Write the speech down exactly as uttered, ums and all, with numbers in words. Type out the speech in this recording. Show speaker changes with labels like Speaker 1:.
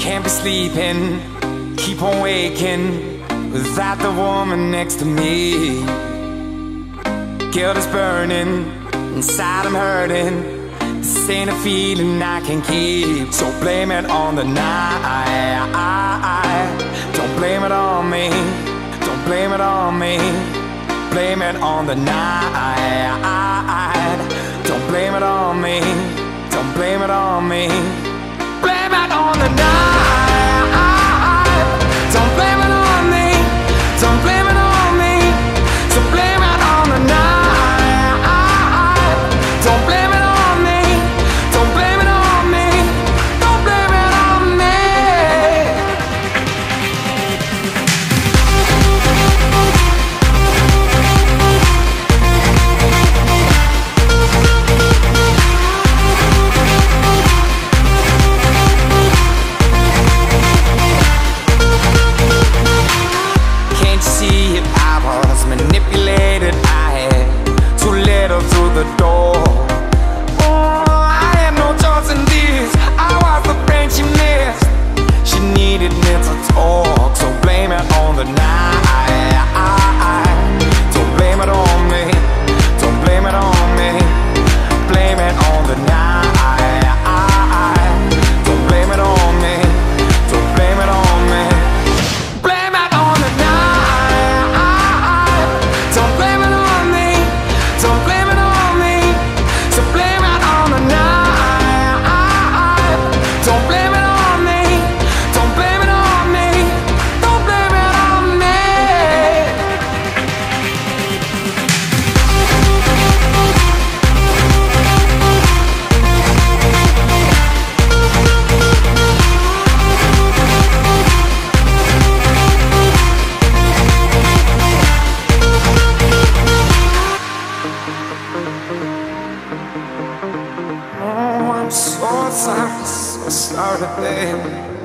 Speaker 1: Can't be sleeping, keep on waking without the woman next to me. Guilt is burning, inside I'm hurting. This ain't a feeling I can keep. So blame it on the night. Don't blame it on me. Don't blame it on me. Blame it on the night. Don't blame it on me. Don't blame it on me. Blame it on the night. Don't blame it on me. Don't blame it on me. So blame it on the night. Don't blame it on me. Don't blame it on me. Don't blame it on me. Manipulated, I had too little through the door. Oh, I had no choice in this. I was the friend she missed. She needed me to talk. So blame it on the night. Don't blame it on me. Don't blame it on me. Blame it on the night. Don't blame it on me. Don't blame it on me. Blame it on the night. Oh, I'm so sorry, so sorry, baby.